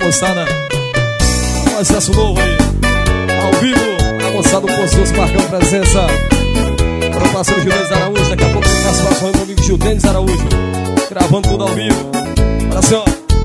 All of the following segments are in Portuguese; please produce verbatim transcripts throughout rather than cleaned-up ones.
moçada. Um acesso novo aí, ao vivo. A moçada do Poços marcando presença. Para o parceiro Gildenes Araújo. Daqui a pouco tem participação aí do amigo Gildenes Araújo, gravando tudo ao vivo. Olha só.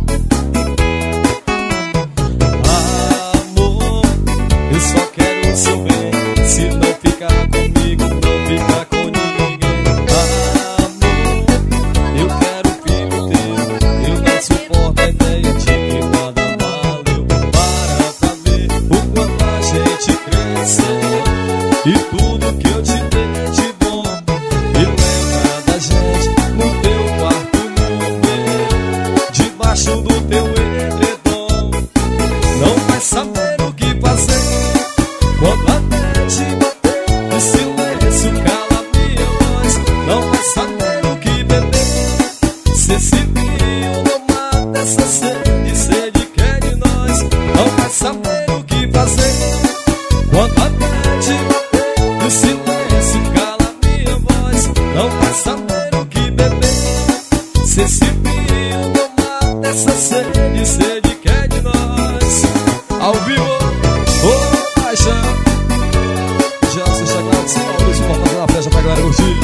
Amor, eu só quero o seu bem. Se não ficar comigo, não ficar com ninguém. Amor, eu quero filho teu. Eu não suporto a ideia de que nada valeu. Para pra ver o quanto a gente cresceu. E tudo que eu te dei de bom. E lembra da gente no teu quarto, no meu, debaixo do teu edredom. Não vai saber o que fazer quando até te bater. O silêncio cala minha voz. Não vai saber o que beber. Se esse vinho não mata essa sede, sede que é de nós. Não vai saber o que fazer quando até te bater. O silêncio cala minha voz. Não vai saber o que beber. Se esse vinho não mata essa sede, sede que é de nós. Ao vivo, ô paixão. Já se chegando, São Maurício, vou fazer uma festa pra galera curtir.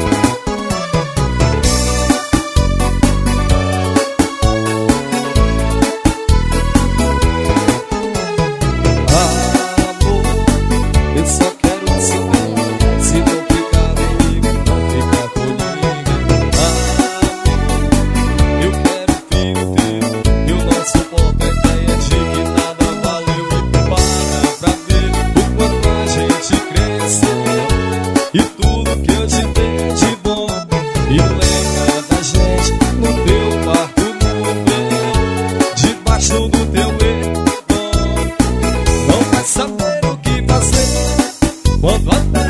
Amor, eu só quero o seu bem. Se não ficar comigo, não ficar com ninguém. Amor, eu quero filho teu. Eu não suporto a ideia de que nada valeu. E para pra ver o quanto a gente cresceu. E tudo que eu te dei de bom. E lembra da gente no teu quarto, no meu, debaixo do teu edredom. Não vai saber o que fazer quando até